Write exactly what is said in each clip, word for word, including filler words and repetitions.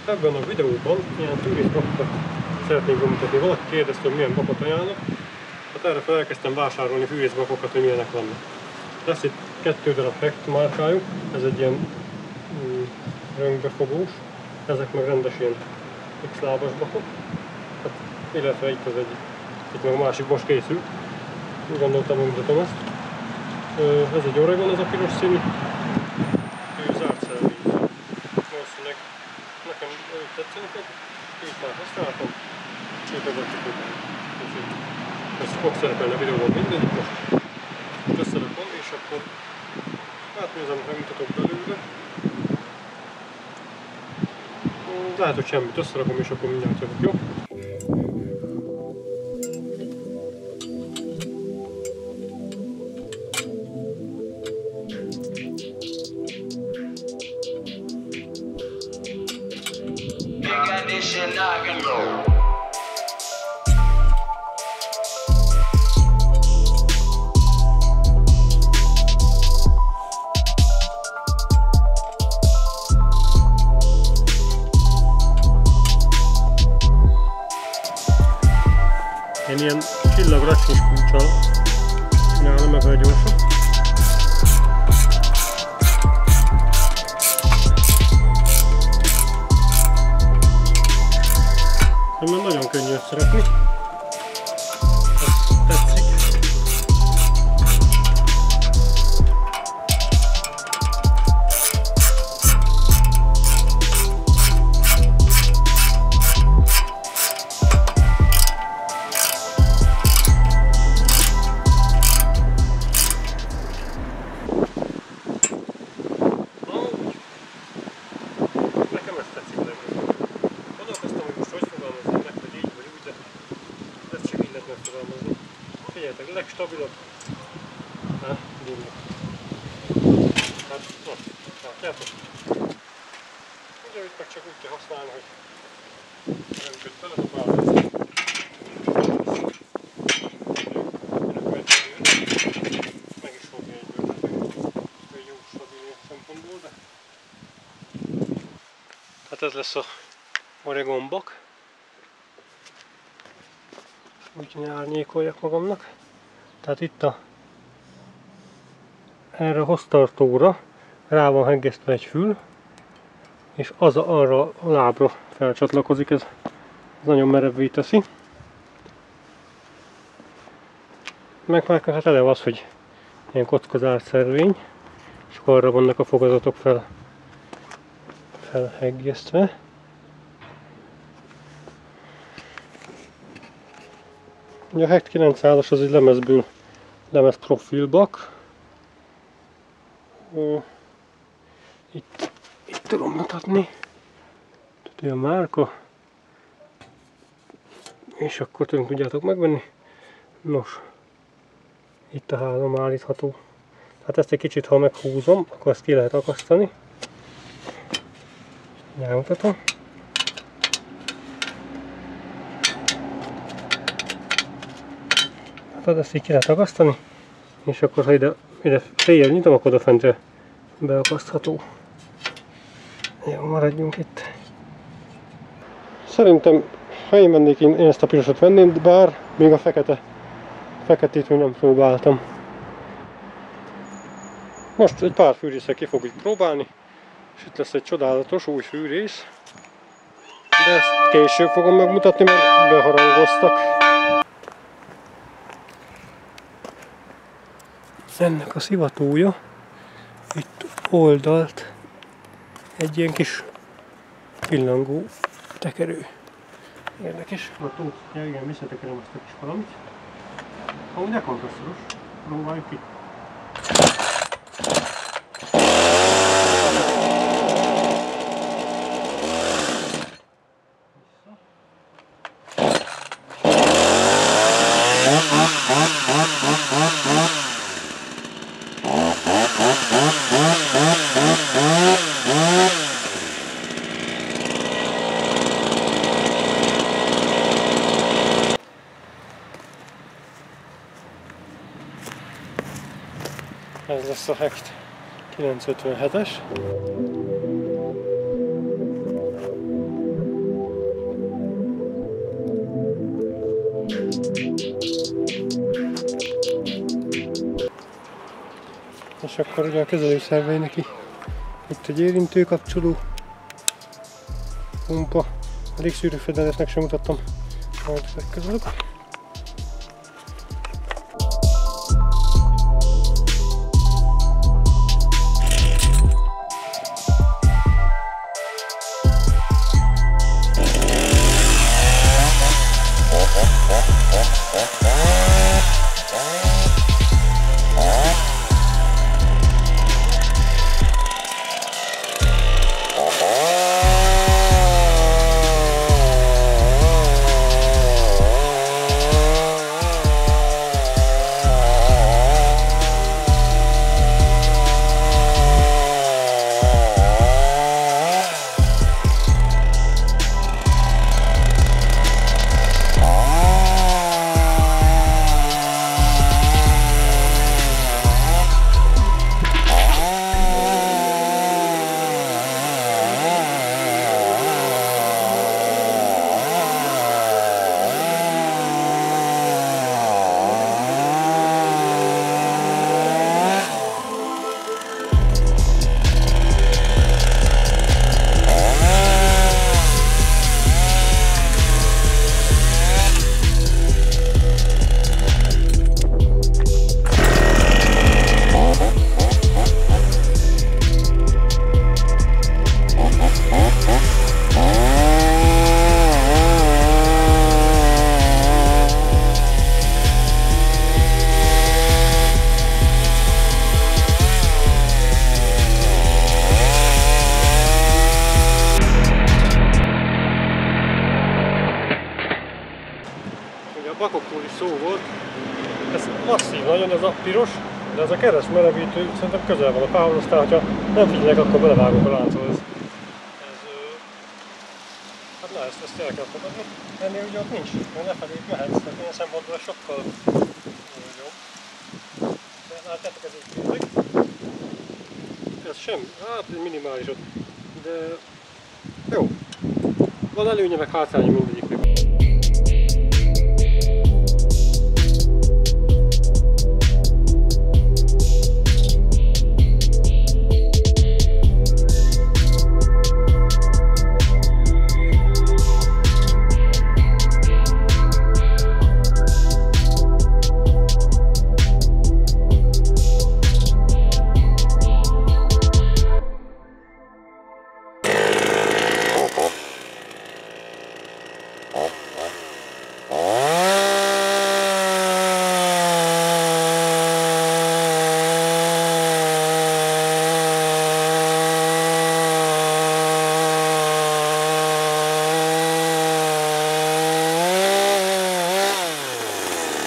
Ebben a videóban ilyen tűrészbakokat szeretnénk bemutatni. Valaki kérdezte, hogy milyen bakot ajánlok. Hát erre fel elkezdtem vásárolni fűrészbakokat, hogy milyenek vannak. Lesz itt kettő darab Hecht márkájú, ez egy ilyen mm, röngbefogós, ezek meg rendes ilyen X-lábas bakok. Hát, illetve itt az egy, itt meg a másik most készül. Úgy gondoltam, hogy mutatom ezt. Ez egy Oregon, ez a piros színű. Ő zárt szerelvény. Valószínűleg nekem őt tetszeni fog. Őt már használtam. Őt megadjuk után. Úgyhogy ez fog szerepelni a videóban mindegyik most. Összerakom és akkor átnézem, megmutatok belőle. Lehet, hogy semmit összerakom és akkor mindjárt jövök, jó? Én ilyen csillagrassins kulccsal csinálom meg a gyorsan. Mert nagyon könnyű összerakni. Ezt tetszik. Figyeljetek, legstabilabb. Hát, durva. Hát, na, látjátok? Ugye itt meg csak úgy kell használni, hogy nem köt beledobálni. Meg is fogja egyből. Egy jó stabil szempontból, de... Hát ez lesz a Oregon bak. Úgyhogy árnyékoljak magamnak. Tehát itt a erre a hoztartóra rá van heggesztve egy fül, és az a, arra a lábra felcsatlakozik, ez, ez nagyon merevé teszi. Meg már hát eleve az, hogy ilyen kockazárt szervény, és akkor arra vannak a fogazatok fel, felheggesztve. A Hecht kilencszázas az egy lemezből, lemez profilbak. Itt, itt tudom mutatni. Tehát a márka. És akkor tőlünk tudjátok megvenni. Nos, itt a házam állítható. Hát ezt egy kicsit, ha meghúzom, akkor ezt ki lehet akasztani. Elmutatom. Hát ezt így ki lehet akasztani, és akkor ha ide, ide fejjel nyitom, akkor odafentre beakasztható. Jó, maradjunk itt. Szerintem, ha én vennék, én ezt a pirosat venném, bár még a fekete, feketét még nem próbáltam. Most egy pár fűrészre ki fogjuk próbálni, és itt lesz egy csodálatos új fűrész. De ezt később fogom megmutatni, mert beharangoztak. Ennek a szivatója itt oldalt egy ilyen kis pillangó tekerő. Érdekes. Na tó, ja, igen, visszatekerem ezt a kis valamit. Amúgy ne kompresszoros, próbáljuk ki. Ez lesz a Hecht kilencszázötvenhetes. És akkor ugye a kezelőszervei neki itt egy érintőkapcsoló, pumpa, a légszűrőfedeletnek sem mutattam, majd legközelebb. Bakokról is szó volt, ez masszív nagyon, ez a piros, de ez a keres melegítő szerintem közel van a fához, aztán hogyha nem figyelek, akkor belevágok a lánchoz. Ez, ez, hát na, ezt, ezt el kell fogadni, ennél ugye ott nincs, mert lefelé mehetsz, tehát ilyen szempontból sokkal jobb. De látjátok, ez így nézik. Ez sem, hát minimális ott, de jó. Van előnye meg hátránya mindegyiknek.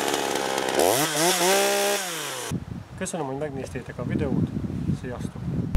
Köszönöm, hogy megnéztétek a videót, sziasztok!